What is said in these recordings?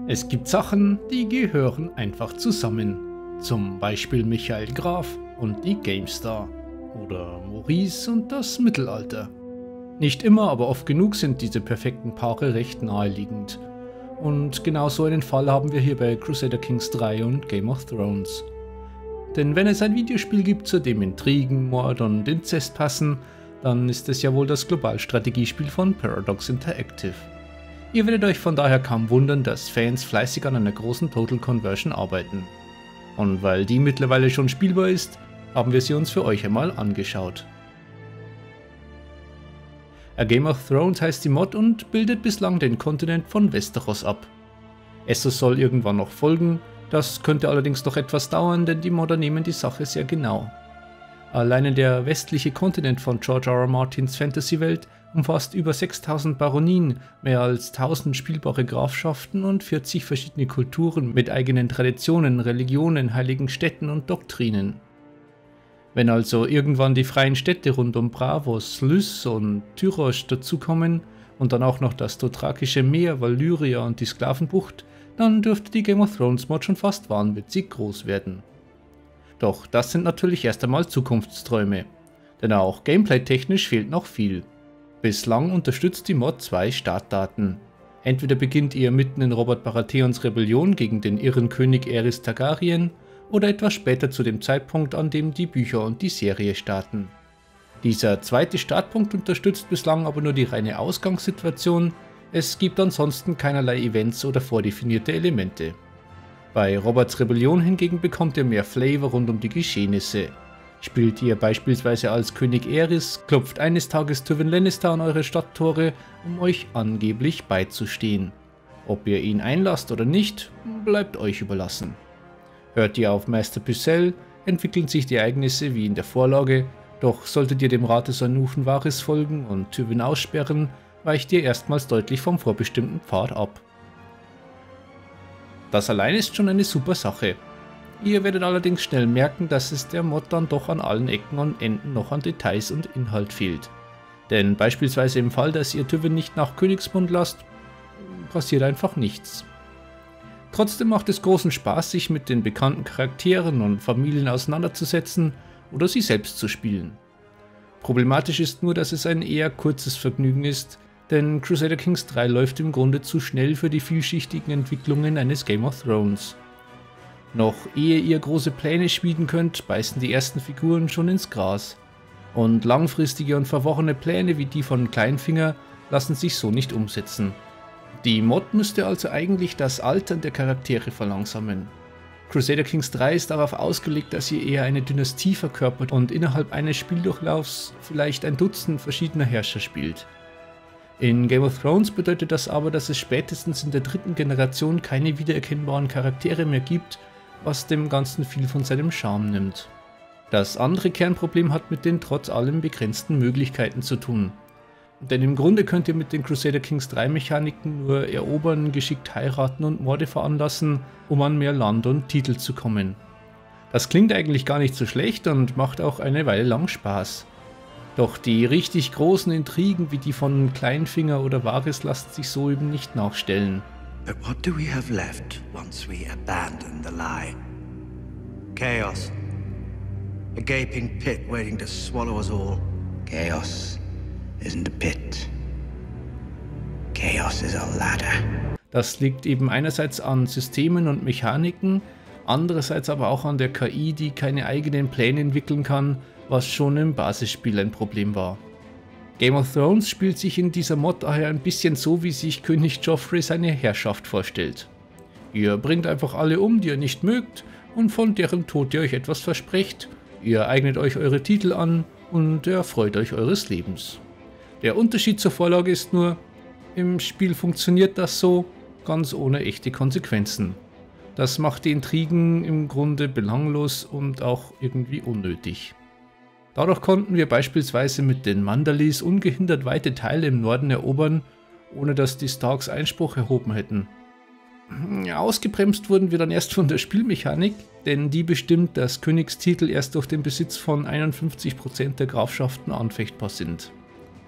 Es gibt Sachen, die gehören einfach zusammen. Zum Beispiel Michael Graf und die GameStar. Oder Maurice und das Mittelalter. Nicht immer, aber oft genug sind diese perfekten Paare recht naheliegend. Und genau so einen Fall haben wir hier bei Crusader Kings 3 und Game of Thrones. Denn wenn es ein Videospiel gibt, zu dem Intrigen, Mord und Inzest passen, dann ist es ja wohl das Globalstrategiespiel von Paradox Interactive. Ihr werdet euch von daher kaum wundern, dass Fans fleißig an einer großen Total Conversion arbeiten. Und weil die mittlerweile schon spielbar ist, haben wir sie uns für euch einmal angeschaut. A Game of Thrones heißt die Mod und bildet bislang den Kontinent von Westeros ab. Essos soll irgendwann noch folgen, das könnte allerdings noch etwas dauern, denn die Modder nehmen die Sache sehr genau. Alleine der westliche Kontinent von George R. R. Martins Fantasy-Welt umfasst über 6000 Baronien, mehr als 1000 spielbare Grafschaften und 40 verschiedene Kulturen mit eigenen Traditionen, Religionen, heiligen Städten und Doktrinen. Wenn also irgendwann die freien Städte rund um Braavos, Lys und Tyrosh dazukommen und dann auch noch das Dothrakische Meer, Valyria und die Sklavenbucht, dann dürfte die Game of Thrones Mod schon fast wahnwitzig groß werden. Doch das sind natürlich erst einmal Zukunftsträume, denn auch gameplay-technisch fehlt noch viel. Bislang unterstützt die Mod zwei Startdaten. Entweder beginnt ihr mitten in Robert Baratheons Rebellion gegen den irren König Aerys Targaryen, oder etwas später zu dem Zeitpunkt, an dem die Bücher und die Serie starten. Dieser zweite Startpunkt unterstützt bislang aber nur die reine Ausgangssituation, es gibt ansonsten keinerlei Events oder vordefinierte Elemente. Bei Roberts Rebellion hingegen bekommt ihr mehr Flavor rund um die Geschehnisse. Spielt ihr beispielsweise als König Aerys, klopft eines Tages Tywin Lannister an eure Stadttore, um euch angeblich beizustehen. Ob ihr ihn einlasst oder nicht, bleibt euch überlassen. Hört ihr auf Maester Pycelle, entwickeln sich die Ereignisse wie in der Vorlage, doch solltet ihr dem Rat des Eunuchen Varys folgen und Tywin aussperren, weicht ihr erstmals deutlich vom vorbestimmten Pfad ab. Das allein ist schon eine super Sache. Ihr werdet allerdings schnell merken, dass es der Mod dann doch an allen Ecken und Enden noch an Details und Inhalt fehlt. Denn beispielsweise im Fall, dass ihr Tywin nicht nach Königsmund lasst, passiert einfach nichts. Trotzdem macht es großen Spaß, sich mit den bekannten Charakteren und Familien auseinanderzusetzen oder sie selbst zu spielen. Problematisch ist nur, dass es ein eher kurzes Vergnügen ist, denn Crusader Kings 3 läuft im Grunde zu schnell für die vielschichtigen Entwicklungen eines Game of Thrones. Noch ehe ihr große Pläne schmieden könnt, beißen die ersten Figuren schon ins Gras. Und langfristige und verworrene Pläne wie die von Kleinfinger lassen sich so nicht umsetzen. Die Mod müsste also eigentlich das Altern der Charaktere verlangsamen. Crusader Kings 3 ist darauf ausgelegt, dass ihr eher eine Dynastie verkörpert und innerhalb eines Spieldurchlaufs vielleicht ein Dutzend verschiedener Herrscher spielt. In Game of Thrones bedeutet das aber, dass es spätestens in der dritten Generation keine wiedererkennbaren Charaktere mehr gibt, was dem Ganzen viel von seinem Charme nimmt. Das andere Kernproblem hat mit den trotz allem begrenzten Möglichkeiten zu tun. Denn im Grunde könnt ihr mit den Crusader Kings 3 Mechaniken nur erobern, geschickt heiraten und Morde veranlassen, um an mehr Land und Titel zu kommen. Das klingt eigentlich gar nicht so schlecht und macht auch eine Weile lang Spaß. Doch die richtig großen Intrigen wie die von Kleinfinger oder Varys lassen sich so eben nicht nachstellen. But what do we have left once we abandon the lie? Chaos. A gaping pit waiting to swallow us all. Chaos isn't a pit. Chaos is a ladder. Das liegt eben einerseits an Systemen und Mechaniken, andererseits aber auch an der KI, die keine eigenen Pläne entwickeln kann, was schon im Basisspiel ein Problem war. Game of Thrones spielt sich in dieser Mod daher ein bisschen so, wie sich König Joffrey seine Herrschaft vorstellt. Ihr bringt einfach alle um, die ihr nicht mögt und von deren Tod ihr euch etwas versprecht, ihr eignet euch eure Titel an und erfreut euch eures Lebens. Der Unterschied zur Vorlage ist nur, im Spiel funktioniert das so, ganz ohne echte Konsequenzen. Das macht die Intrigen im Grunde belanglos und auch irgendwie unnötig. Dadurch konnten wir beispielsweise mit den Mandalis ungehindert weite Teile im Norden erobern, ohne dass die Starks Einspruch erhoben hätten. Ausgebremst wurden wir dann erst von der Spielmechanik, denn die bestimmt, dass Königstitel erst durch den Besitz von 51% der Grafschaften anfechtbar sind.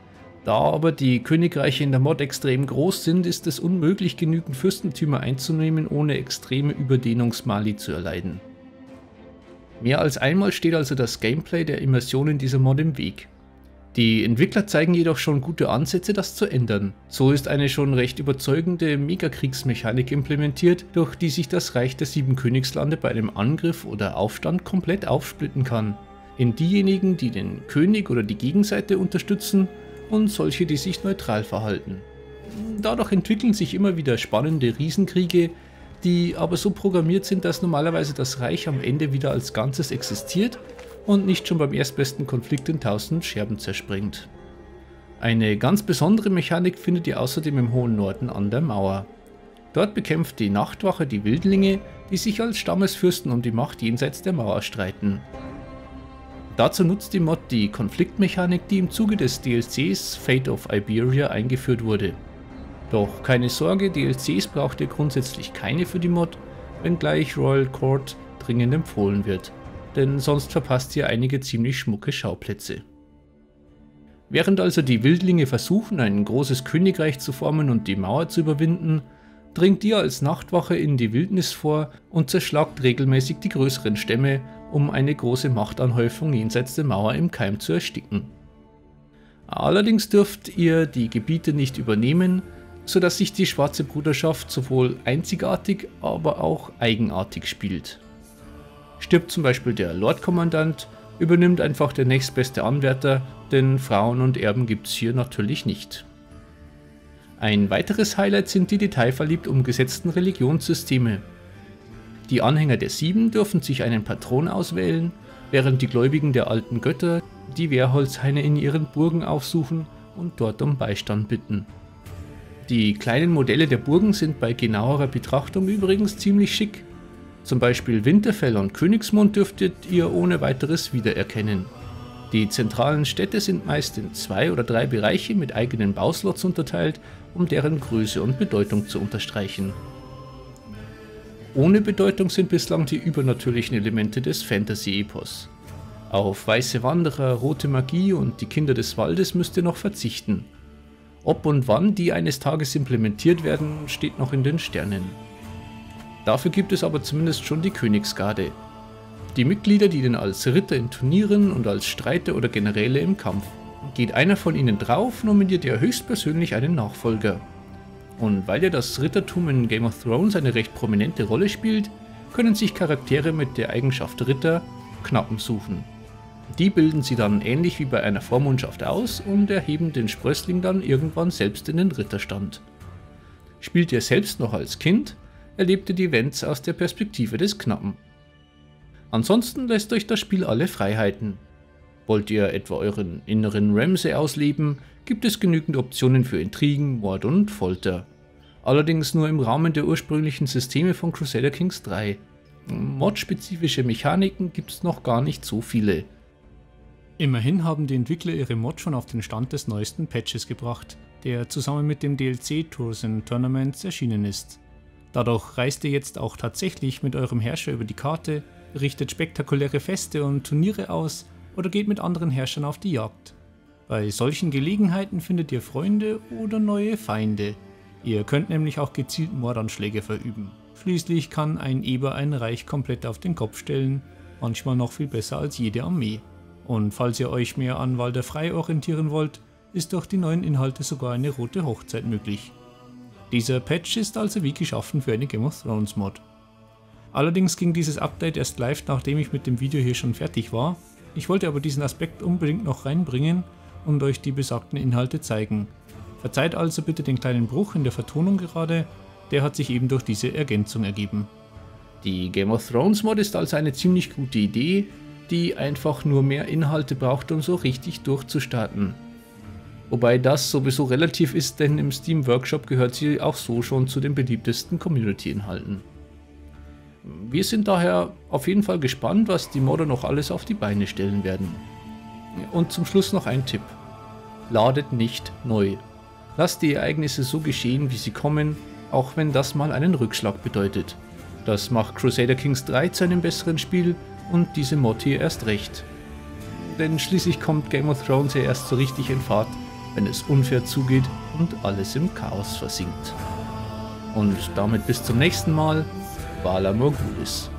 Da aber die Königreiche in der Mod extrem groß sind, ist es unmöglich, genügend Fürstentümer einzunehmen, ohne extreme Überdehnungsmali zu erleiden. Mehr als einmal steht also das Gameplay der Immersion in dieser Mod im Weg. Die Entwickler zeigen jedoch schon gute Ansätze, das zu ändern. So ist eine schon recht überzeugende Megakriegsmechanik implementiert, durch die sich das Reich der 7 Königslande bei einem Angriff oder Aufstand komplett aufsplitten kann. In diejenigen, die den König oder die Gegenseite unterstützen, und solche, die sich neutral verhalten. Dadurch entwickeln sich immer wieder spannende Riesenkriege, die aber so programmiert sind, dass normalerweise das Reich am Ende wieder als Ganzes existiert und nicht schon beim erstbesten Konflikt in 1000 Scherben zerspringt. Eine ganz besondere Mechanik findet ihr außerdem im hohen Norden an der Mauer. Dort bekämpft die Nachtwache die Wildlinge, die sich als Stammesfürsten um die Macht jenseits der Mauer streiten. Dazu nutzt die Mod die Konfliktmechanik, die im Zuge des DLCs Fate of Iberia eingeführt wurde. Doch keine Sorge, DLCs braucht ihr grundsätzlich keine für die Mod, wenngleich Royal Court dringend empfohlen wird, denn sonst verpasst ihr einige ziemlich schmucke Schauplätze. Während also die Wildlinge versuchen, ein großes Königreich zu formen und die Mauer zu überwinden, dringt ihr als Nachtwache in die Wildnis vor und zerschlagt regelmäßig die größeren Stämme, um eine große Machtanhäufung jenseits der Mauer im Keim zu ersticken. Allerdings dürft ihr die Gebiete nicht übernehmen, sodass sich die Schwarze Bruderschaft sowohl einzigartig, aber auch eigenartig spielt. Stirbt zum Beispiel der Lordkommandant, übernimmt einfach der nächstbeste Anwärter, denn Frauen und Erben gibt's hier natürlich nicht. Ein weiteres Highlight sind die detailverliebt umgesetzten Religionssysteme. Die Anhänger der 7 dürfen sich einen Patron auswählen, während die Gläubigen der alten Götter die Wehrholzhaine in ihren Burgen aufsuchen und dort um Beistand bitten. Die kleinen Modelle der Burgen sind bei genauerer Betrachtung übrigens ziemlich schick. Zum Beispiel Winterfell und Königsmund dürftet ihr ohne weiteres wiedererkennen. Die zentralen Städte sind meist in 2 oder 3 Bereiche mit eigenen Bauslots unterteilt, um deren Größe und Bedeutung zu unterstreichen. Ohne Bedeutung sind bislang die übernatürlichen Elemente des Fantasy-Epos. Auf weiße Wanderer, rote Magie und die Kinder des Waldes müsst ihr noch verzichten. Ob und wann die eines Tages implementiert werden, steht noch in den Sternen. Dafür gibt es aber zumindest schon die Königsgarde. Die Mitglieder dienen als Ritter in Turnieren und als Streiter oder Generäle im Kampf. Geht einer von ihnen drauf, nominiert ihr höchstpersönlich einen Nachfolger. Und weil ja das Rittertum in Game of Thrones eine recht prominente Rolle spielt, können sich Charaktere mit der Eigenschaft Ritter Knappen suchen. Die bilden sie dann ähnlich wie bei einer Vormundschaft aus und erheben den Sprössling dann irgendwann selbst in den Ritterstand. Spielt ihr selbst noch als Kind, erlebt ihr die Events aus der Perspektive des Knappen. Ansonsten lässt euch das Spiel alle Freiheiten. Wollt ihr etwa euren inneren Ramsay ausleben, gibt es genügend Optionen für Intrigen, Mord und Folter. Allerdings nur im Rahmen der ursprünglichen Systeme von Crusader Kings 3. Mod-spezifische Mechaniken gibt es noch gar nicht so viele. Immerhin haben die Entwickler ihre Mod schon auf den Stand des neuesten Patches gebracht, der zusammen mit dem DLC Tours and Tournaments erschienen ist. Dadurch reist ihr jetzt auch tatsächlich mit eurem Herrscher über die Karte, richtet spektakuläre Feste und Turniere aus oder geht mit anderen Herrschern auf die Jagd. Bei solchen Gelegenheiten findet ihr Freunde oder neue Feinde. Ihr könnt nämlich auch gezielt Mordanschläge verüben. Schließlich kann ein Eber ein Reich komplett auf den Kopf stellen, manchmal noch viel besser als jede Armee. Und falls ihr euch mehr an Walder Frey orientieren wollt, ist durch die neuen Inhalte sogar eine rote Hochzeit möglich. Dieser Patch ist also wie geschaffen für eine Game of Thrones Mod. Allerdings ging dieses Update erst live, nachdem ich mit dem Video hier schon fertig war. Ich wollte aber diesen Aspekt unbedingt noch reinbringen und euch die besagten Inhalte zeigen. Verzeiht also bitte den kleinen Bruch in der Vertonung gerade, der hat sich eben durch diese Ergänzung ergeben. Die Game of Thrones Mod ist also eine ziemlich gute Idee, die einfach nur mehr Inhalte braucht, um so richtig durchzustarten. Wobei das sowieso relativ ist, denn im Steam Workshop gehört sie auch so schon zu den beliebtesten Community-Inhalten. Wir sind daher auf jeden Fall gespannt, was die Modder noch alles auf die Beine stellen werden. Und zum Schluss noch ein Tipp. Ladet nicht neu. Lasst die Ereignisse so geschehen, wie sie kommen, auch wenn das mal einen Rückschlag bedeutet. Das macht Crusader Kings 3 zu einem besseren Spiel und diese Mod hier erst recht. Denn schließlich kommt Game of Thrones ja erst so richtig in Fahrt, wenn es unfair zugeht und alles im Chaos versinkt. Und damit bis zum nächsten Mal, Vala Morghulis.